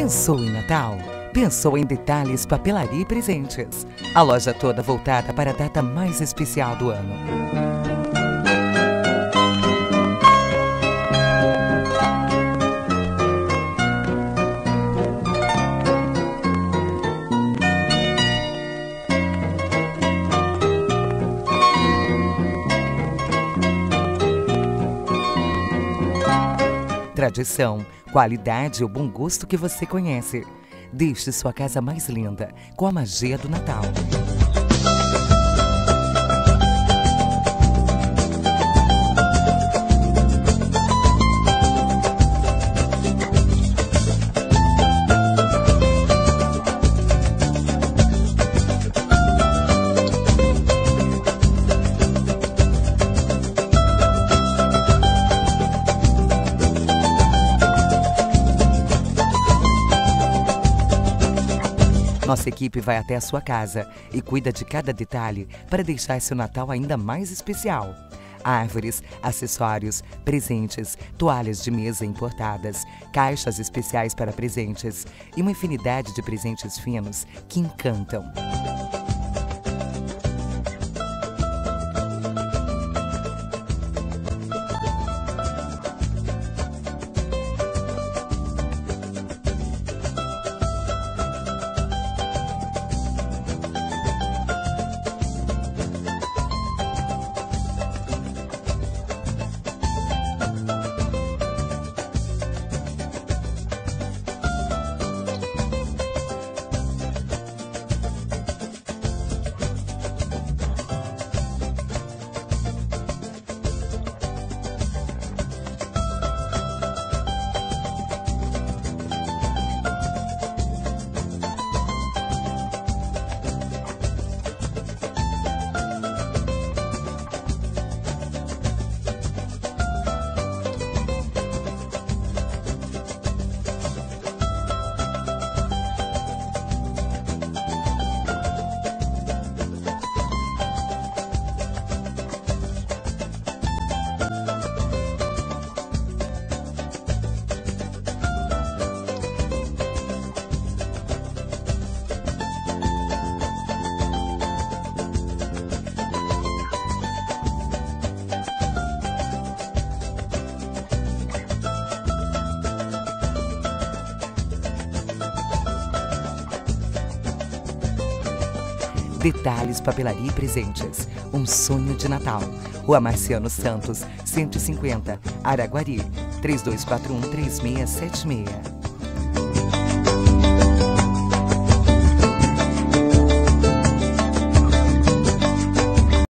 Pensou em Natal? Pensou em Detalhes Papelaria e Presentes. A loja toda voltada para a data mais especial do ano. Tradição, qualidade e o bom gosto que você conhece. Deixe sua casa mais linda com a magia do Natal. Nossa equipe vai até a sua casa e cuida de cada detalhe para deixar seu Natal ainda mais especial. Árvores, acessórios, presentes, toalhas de mesa importadas, caixas especiais para presentes e uma infinidade de presentes finos que encantam. Detalhes Papelaria e Presentes. Um sonho de Natal. Rua Marciano Santos, 150, Araguari. 3241-3676.